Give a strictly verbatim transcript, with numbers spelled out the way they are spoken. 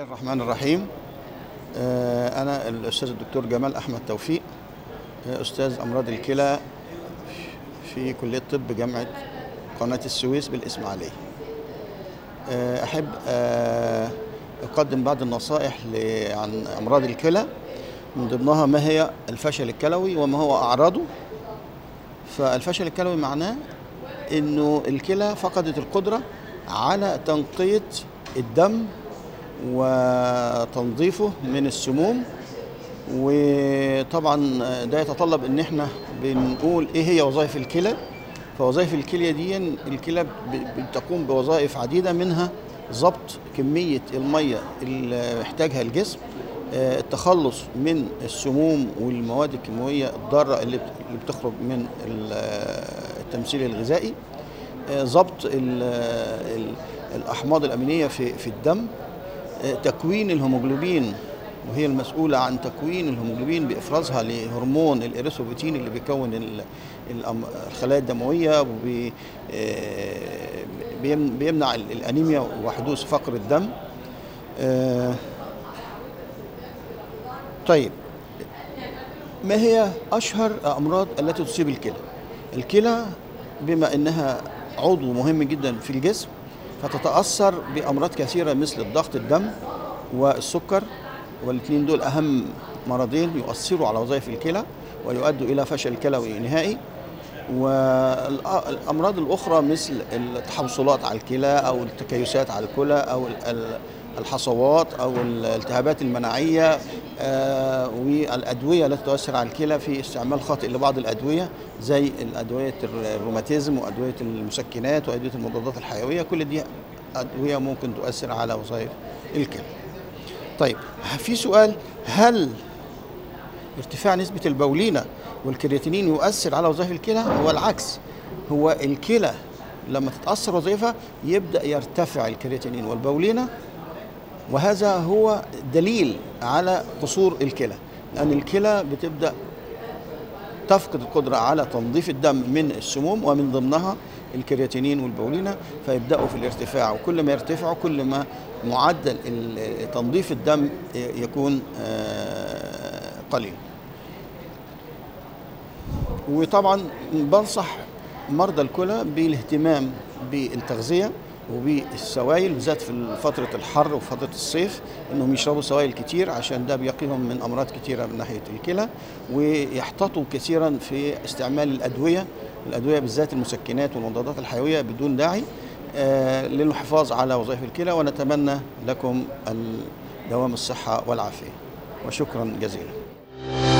الله الرحمن الرحيم. أنا الأستاذ الدكتور جمال أحمد توفيق، أستاذ أمراض الكلى في كلية طب جامعة قناة السويس بالإسماعيلية. أحب أقدم بعض النصائح عن أمراض الكلى، من ضمنها ما هي الفشل الكلوي وما هو أعراضه. فالفشل الكلوي معناه إنه الكلى فقدت القدرة على تنقية الدم وتنظيفه من السموم، وطبعا ده يتطلب ان احنا بنقول ايه هي وظائف الكلى. فوظائف الكلى دي الكلى بتقوم بوظائف عديدة، منها ضبط كمية المية اللي محتاجها الجسم، التخلص من السموم والمواد الكيماوية الضارة اللي بتخرج من التمثيل الغذائي، ضبط الأحماض الأمينية في في الدم، تكوين الهيموجلوبين، وهي المسؤولة عن تكوين الهيموجلوبين بإفرازها لهرمون الإريثروبيتين اللي بيكون الخلايا الدموية وبيمنع الأنيميا وحدوث فقر الدم. طيب، ما هي أشهر الأمراض التي تصيب الكلى؟ الكلى بما أنها عضو مهم جدا في الجسم فتتأثر بأمراض كثيرة مثل الضغط الدم والسكر، والاثنين دول أهم مرضين يؤثروا على وظائف الكلى ويؤدوا إلى فشل كلوي نهائي. والأمراض الأخرى مثل التحوصلات على الكلى أو التكيسات على الكلى أو الحصوات أو الالتهابات المناعية، والأدوية التي تؤثر على الكلى في استعمال خاطئ لبعض الأدوية زي الأدوية الروماتيزم وأدوية المسكنات وأدوية المضادات الحيوية. كل دي أدوية ممكن تؤثر على وظائف الكلى. طيب، في سؤال: هل ارتفاع نسبة البولينة والكرياتينين يؤثر على وظائف الكلى؟ هو العكس، هو الكلى لما تتأثر وظيفة يبدأ يرتفع الكرياتينين والبولينة، وهذا هو دليل على قصور الكلى، لأن الكلى بتبدأ تفقد القدرة على تنظيف الدم من السموم ومن ضمنها الكرياتينين والبولينة، فيبدأوا في الارتفاع، وكل ما يرتفعوا كل ما معدل تنظيف الدم يكون قليل. وطبعا بنصح مرضى الكلى بالاهتمام بالتغذية وبالسوائل، بالذات في فترة الحر وفترة الصيف، انهم يشربوا سوائل كتير عشان ده بيقيهم من امراض كتيرة من ناحية الكلى، ويحتاطوا كثيرا في استعمال الادوية الادوية بالذات المسكنات والمضادات الحيوية بدون داعي آه للحفاظ على وظائف الكلى. ونتمنى لكم دوام الصحة والعافية، وشكرا جزيلا.